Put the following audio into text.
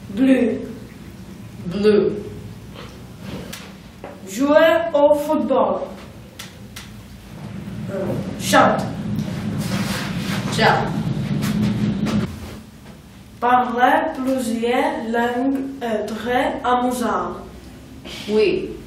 Bleu. Bleu. Jouer au football. Chante. Chat. Parler plusieurs langues est très amusant. Oui.